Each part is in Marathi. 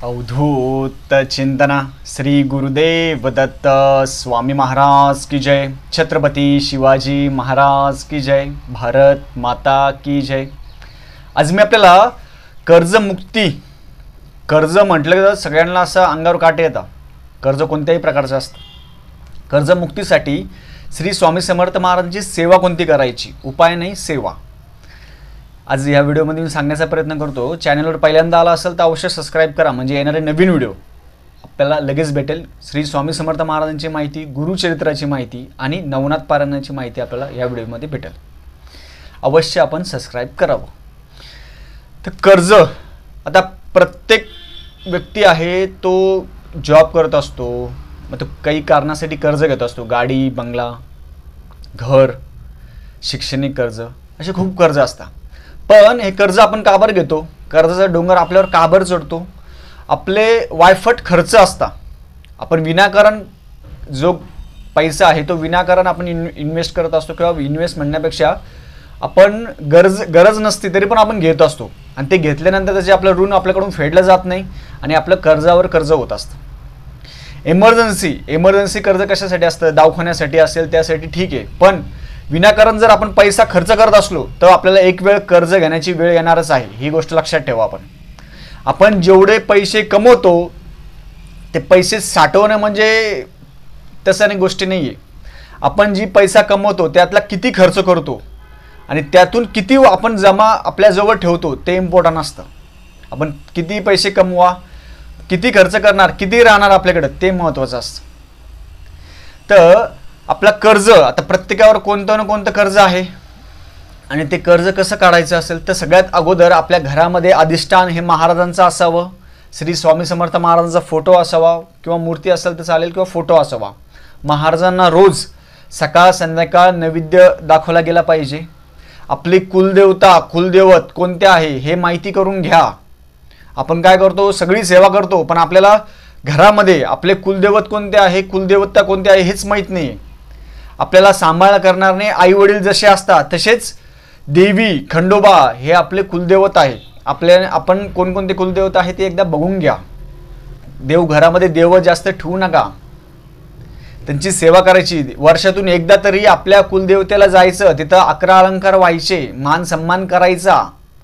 अवधूत चिंतना श्री गुरुदेव दत्त स्वामी महाराज की जय। छत्रपती शिवाजी महाराज की जय। भारत माता की जय। आज मी आपल्याला कर्जमुक्ती, कर्ज म्हटलं तर सगळ्यांना असं अंगावर काटे येतात। कर्ज कोणत्याही प्रकारचं असतं। कर्जमुक्तीसाठी श्री स्वामी समर्थ महाराजांची सेवा कोणती करायची, उपाय नाही सेवा। आज या व्हिडिओमध्ये मी सांगण्याचा प्रयत्न करतो। चॅनलवर पहिल्यांदा आला असेल तर अवश्य सबस्क्राइब करा, म्हणजे येणारे नवीन व्हिडिओ आपल्याला लगेच भेटेल। श्री स्वामी समर्थ महाराजांची माहिती, गुरुचरित्राची माहिती आणि नवनाथ पारायणाची माहिती आपल्याला या व्हिडिओमध्ये भेटेल। अवश्य आपण सबस्क्राइब करावं। तर कर्ज, आता प्रत्येक व्यक्ती आहे तो जॉब करत असतो, मग तो काही कारणासाठी कर्ज घेत असतो। गाडी, बंगला, घर, शैक्षणिक कर्ज, असे खूप कर्ज असतात। पण हे कर्ज आपण का बरं घेतो? कर्जाचा डोंगर आपल्यावर का बरं चढतो? आपले वायफट खर्च असतात। आपण विनाकारण जो पैसा आहे तो विनाकारण आपण इन्व्हेस्ट करत असतो, किंवा इन्व्हेस्ट म्हणण्यापेक्षा आपण गरज नसते तरी पण आपण घेत असतो, आणि ते घेतल्यानंतर त्याचे आपलं ऋण आपल्याकडून फेडलं जात नाही आणि आपलं कर्जावर कर्ज होत असतं। इमर्जन्सी कर्ज कशासाठी असतं? दवाखान्यासाठी असेल त्यासाठी ठीक आहे, पण विनाकारण जर आपण पैसा खर्च करत असलो तर आपल्याला एक वेळ कर्ज घेण्याची वेळ येणारच आहे। ही गोष्ट लक्षात ठेवा। आपण जेवढे पैसे कमवतो ते पैसे साठवणं म्हणजे तसं नाही, गोष्टी नाही आहे। आपण जी पैसा कमवतो त्यातला किती खर्च करतो आणि त्यातून किती आपण जमा आपल्याजवळ ठेवतो ते इम्पॉर्टंट असतं। आपण किती पैसे कमवा, किती खर्च करणार, किती राहणार आपल्याकडे, ते महत्त्वाचं असतं। तर आपला कर्ज, आता प्रत्येकावर कोणतं ना कोणतं कर्ज आहे, आणि ते कर्ज कसं काढायचं असेल तर सगळ्यात अगोदर आपल्या घरामध्ये अधिष्ठान हे महाराजांचं असावं। श्री स्वामी समर्थ महाराजांचा फोटो असावा, किंवा मूर्ती असेल तर चालेल, किंवा फोटो असावा। महाराजांना रोज सकाळ संध्याकाळ नैवेद्य दाखवला गेला पाहिजे। आपली कुलदेवता, कुलदैवत कोणते आहे हे माहिती करून घ्या। आपण काय करतो, सगळी सेवा करतो, पण आपल्याला घरामध्ये आपले कुलदैवत कोणते आहे, कुलदेवता कोणते आहे हेच माहीत नाही। आपल्याला सांभाळ करणारे आई वडील जसे असतात तसेच देवी, खंडोबा हे आपले कुलदैवत आहे। आपण कोणकोणते कुलदैवत आहे ते एकदा बघून घ्या। देव घरामध्ये देव जास्त ठेवू नका, त्यांची सेवा करायची। वर्षातून एकदा तरी आपल्या कुलदेवतेला जायचं, तिथं 11 अलंकार व्हायचे, मान सन्मान करायचा।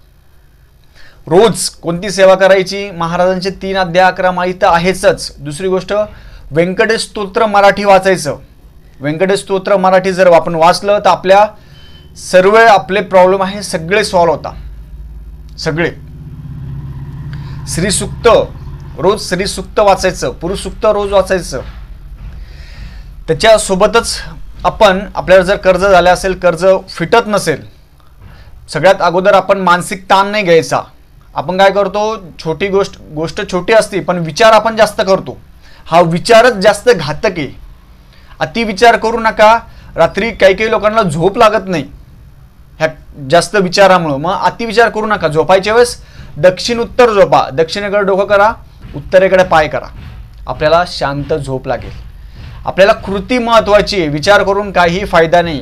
रोज कोणती सेवा करायची? महाराजांचे 3 अध्याय 11 माळी तर आहेच। दुसरी गोष्ट, व्यंकटेश स्तोत्र मराठी वाचायचं। व्यंकटेश स्तोत्र मराठी जर आपण वाचलं तर आपल्या सर्व आपले प्रॉब्लेम आहे सगळे सॉल्व्ह होतात, सगळे। श्रीसूक्त रोज, श्रीसूक्त वाचायचं, पुरुष सूक्त रोज वाचायचं। त्याच्यासोबतच आपल्याला जर कर्ज झालं असेल, कर्ज फिटत नसेल, सगळ्यात अगोदर आपण मानसिक ताण नाही घ्यायचा। आपण काय करतो, छोटी गोष्ट छोटी असते पण विचार आपण जास्त करतो। हा विचारच जास्त घातक आहे। अति विचार करू नका। रात्री काही लोकांना झोप लागत नाही ह्या जास्त विचारामुळे। मग अति विचार करू नका। झोपायच्या वेळेस दक्षिण उत्तर झोपा, दक्षिणेकडे डोकं करा, उत्तरेकडे पाय करा, आपल्याला शांत झोप लागेल। आपल्याला कृती महत्त्वाची आहे, विचार करून काही फायदा नाही।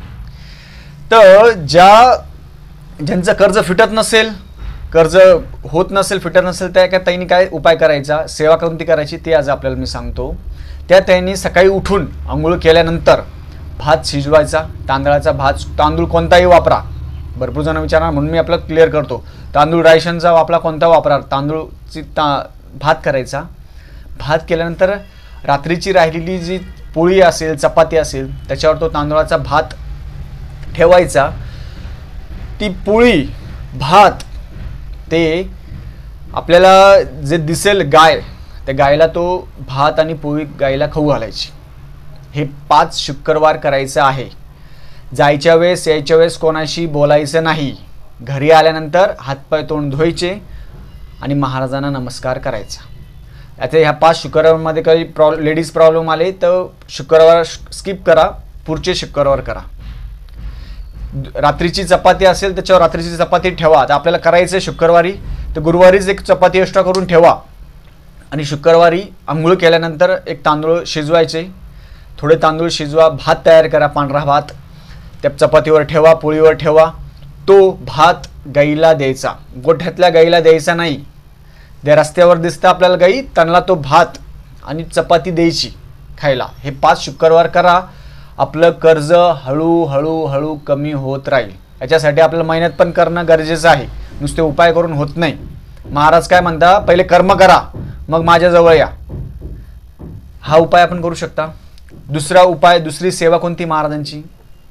तर ज्यांचं कर्ज फिटत नसेल, कर्ज होत नसेल, फिटत नसेल, त्या त्यांनी काय उपाय करायचा, सेवा कोणती करायची ते आज आपल्याला मी सांगतो। त्यांनी सकाळी उठून आंघोळ केल्यानंतर भात शिजवायचा, तांदळाचा भात, तांदूळ कोणताही वापरा। भरपूर जण विचारणार म्हणून मी आपल्याला क्लिअर करतो। तांदूळ राशनचा वापरा, कोणता वापरा, तांदूळची भात करायचा। भात केल्यानंतर रात्रीची राहिलेली जी पोळी असेल, चपाती असेल, त्याच्यावर तो तांदूळाचा भात ठेवायचा। ती पोळी, भात, ते आपल्याला जे दिसेल गाय, त्या गायला तो भात आणि पोळी गायला खाऊ घालायची। हे 5 शुक्रवार करायचं आहे। जायच्या वेळेस, यायच्या वेळेस कोणाशी बोलायचं नाही। घरी आल्यानंतर हातपाय तोंड धुवायचे आणि महाराजांना नमस्कार करायचा। आता ह्या 5 शुक्रवारमध्ये काही लेडीज प्रॉब्लेम आले तर शुक्रवार स्किप करा, पुढचे शुक्रवार करा। रात्रीची चपाती असेल त्याच्यावर रात्रीची चपाती ठेवा। आता आपल्याला करायचं आहे शुक्रवारी, तर गुरुवारीच एक चपाती एक्स्ट्रा करून ठेवा, आणि शुक्रवारी आंघोळ केल्यानंतर एक तांदूळ शिजवायचे, थोडे तांदूळ शिजवा, भात तयार करा, पांढरा भात त्या चपातीवर ठेवा, पोळीवर ठेवा। तो भात गाईला द्यायचा, गोठ्यातल्या गाईला द्यायचा नाही, त्या रस्त्यावर दिसतं आपल्याला गाई, त्यांना तो भात आणि चपाती द्यायची खायला. हे 5 शुक्रवार करा. आपलं कर्ज हळूहळू हळू कमी होत राहील. याच्यासाठी आपल्याला मेहनत पण करणं गरजेचं आहे. नुसते उपाय करून होत नाही. महाराज काय म्हणता, पहिले कर्म करा मग माझ्याजवळ या. हा उपाय आपण करू शकता. दुसरा उपाय, दुसरी सेवा कोणती महाराजांची?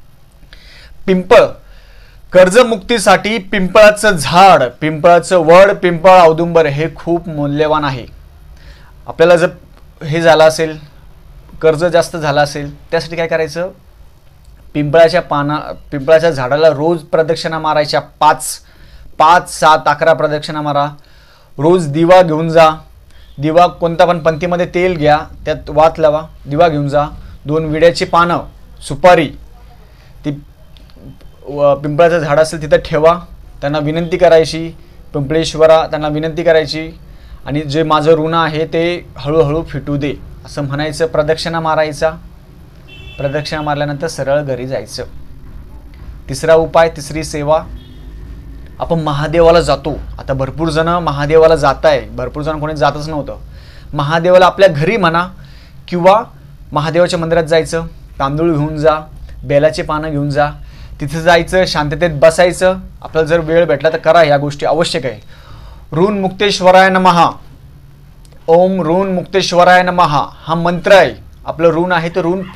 पिंपळ. कर्जमुक्तीसाठी पिंपळाचं झाड, पिंपळाचं वड, पिंपळ, औदुंबर हे खूप मौल्यवान आहे. आपल्याला जर हे झालं असेल, कर्ज जास्त झालं असेल, त्यासाठी काय करायचं? पिंपळाच्या झाडाला रोज प्रदक्षिणा मारायच्या. 5, 7, 11 प्रदक्षिणा मारा. रोज दिवा घेऊन जा. दिवा कोणता पण पंथीमध्ये तेल घ्या, त्यात वात लावा, दिवा घेऊन जा. 2 विड्याची पानं, सुपारी, ती पिंपळाचं झाड असेल तिथं ठेवा. त्यांना विनंती करायची, पिंपळेश्वरा त्यांना विनंती करायची, आणि जे माझं ऋण आहे ते हळूहळू फिटू दे असं म्हणायचं. प्रदक्षिणा मारायचा. प्रदक्षिणा मारल्यानंतर सरळ घरी जायचं. तिसरा उपाय, तिसरी सेवा, आपण महादेवाला जातो. आता भरपूर जण महादेवाला जात आहे. भरपूर जण कोणी जातच नव्हतं. महादेवाला आपल्या घरी म्हणा किंवा महादेवाच्या मंदिरात जायचं. तांदूळ घेऊन जा, बेलाचे पानं घेऊन जा. तिथे जायचं, शांततेत बसायचं. आपल्याला जर वेळ भेटला तर करा, ह्या गोष्टी आवश्यक आहे. ऋण मुक्तेश्वराय नमः. ओम ऋण मुक्तेश्वराय नमः हा मंत्र आहे. आपलं ऋण आहे तर ऋण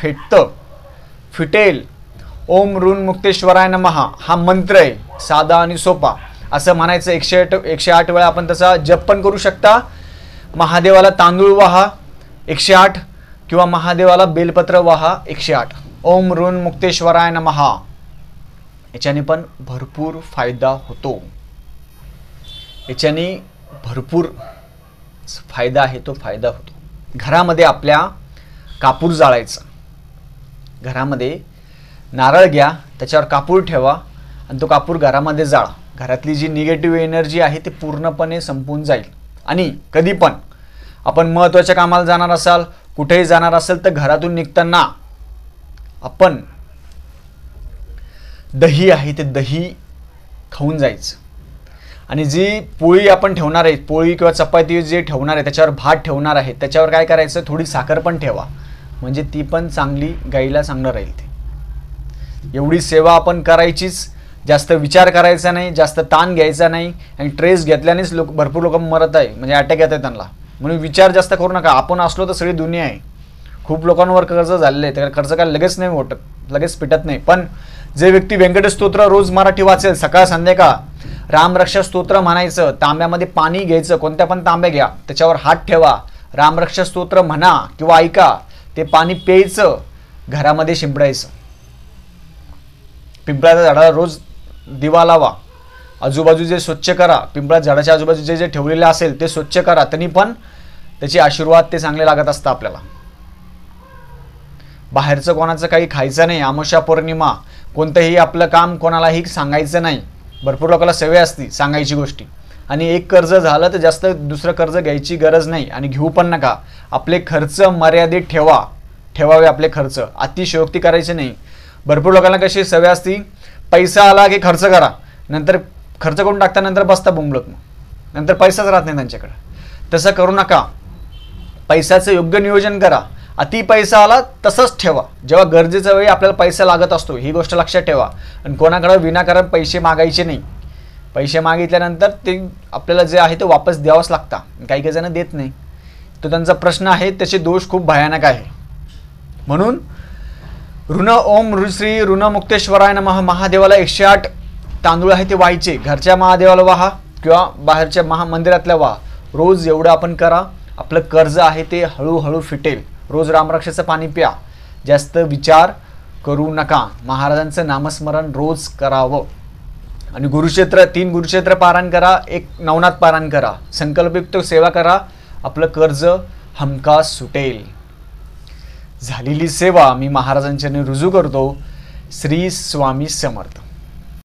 फिटेल. ओम ऋण मुक्तेश्वराय नमः हा मंत्र आहे. साधा आणि सोपा असं म्हणायचं. 108 वेळा आपण त्याचा जप पण करू शकता. महादेवाला तांदूळ वाहा 108 किंवा महादेवाला बेलपत्र वाहा 108. ओम ऋण मुक्तेश्वराय नमः. याच्याने पण भरपूर फायदा होतो. याच्याने भरपूर फायदा आहे, तो फायदा होतो. घरामध्ये आपल्या कापूर जाळायचा. घरामध्ये नारळ घ्या, त्याच्यावर कापूर ठेवा आणि तो कापूर घरामध्ये जाळा. घरातली जी निगेटिव्ह एनर्जी आहे ती पूर्णपणे संपून जाईल. आणि कधी पण आपण महत्त्वाच्या कामाला जाणार असाल, कुठेही जाणार असेल तर घरातून निघताना आपण दही आहे ते दही खाऊन जायचं. आणि जी पोळी आपण ठेवणार आहे, पोळी किंवा चपाती जे ठेवणार आहे त्याच्यावर भात ठेवणार आहे, त्याच्यावर काय करायचं, थोडी साखर पण ठेवा. म्हणजे ती पण चांगली गाईला चांगलं राहील. ते एवढी सेवा आपण करायचीच. जास्त विचार करायचा नाही, जास्त ताण घ्यायचा नाही. आणि ट्रेस घेतल्यानेच भरपूर लोक मरत आहे, म्हणजे अटॅक येत आहे त्यांना. म्हणून विचार जास्त करू नका. आपण असलो तर सगळी दुनिया आहे. खूप लोकांवर कर्ज झालेलं आहे. त्या कर्ज काय लगेच नाही होत, लगेच पिटत नाही. पण जे व्यक्ती व्यंकटेश स्तोत्र रोज मराठी वाचेल, सकाळ संध्याकाळ रामरक्षा स्तोत्र म्हणायचं. तांब्यामध्ये पाणी घ्यायचं, कोणत्या पण तांब्या घ्या, त्याच्यावर हात ठेवा, रामरक्षा स्तोत्र म्हणा किंवा ऐका. ते पाणी प्यायचं, घरामध्ये शिंपडायचं. पिंपळाच्या झाडाला रोज दिवा लावा. आजूबाजू स्वच्छ करा. पिंपळाच्या झाडाच्या आजूबाजू जे ठेवलेलं असेल ते स्वच्छ करा. त्यांनी पण त्याचे आशीर्वाद ते चांगले लागत असतात आपल्याला. बाहेरचं कोणाचं काही खायचं नाही. अमावस्या पौर्णिमा कोणतंही आपलं काम कोणालाही सांगायचं नाही. भरपूर लोकांना सवय असते सांगायची गोष्टी. आणि एक कर्ज झालं तर जास्त दुसरं कर्ज घ्यायची गरज नाही आणि घेऊ पण नका. आपले खर्च मर्यादित ठेवावे. आपले खर्च अतिशयोक्ती करायची नाही. भरपूर लोकांना कशी सवय असती, पैसा आला की खर्च करा, नंतर खर्च करून टाकता, नंतर बसता बुंबलत, मग नंतर पैसाच राहत नाही त्यांच्याकडे. तसं करू नका. पैशाचं योग्य नियोजन करा. अति पैसा आला तसंच ठेवा. जेव्हा गरजेच्या वेळी आपल्याला पैसा लागत असतो ही गोष्ट लक्षात ठेवा. आणि कोणाकडे विनाकारण पैसे मागायचे नाही. पैसे मागितल्यानंतर ते आपल्याला जे आहे ते वापस द्यावंच लागतं. काही जण देत नाही, तो त्यांचा प्रश्न आहे. त्याचे दोष खूप भयानक आहे. म्हणून ऋण ओम श्री ऋण मुक्तेश्वराय नमः महादेवाला 108 तांदूळ आहे ते व्हायचे. घरच्या महादेवाला वाहा किंवा बाहेरच्या महामंदिरातल्या वाहा. रोज एवढं आपण करा. आपलं कर्ज आहे ते हळूहळू फिटेल. रोज रामरक्षाचं पाणी प्या. जास्त विचार करू नका. महाराजांचं नामस्मरण रोज करावं. आणि 3 गुरुक्षेत्र पारायण करा, 1 नवनाथ पारायण करा. संकल्पयुक्त सेवा करा. आपलं कर्ज हमखास सुटेल. झालेली सेवा मी महाराजांच्या रुजू करतो. श्री स्वामी समर्थ.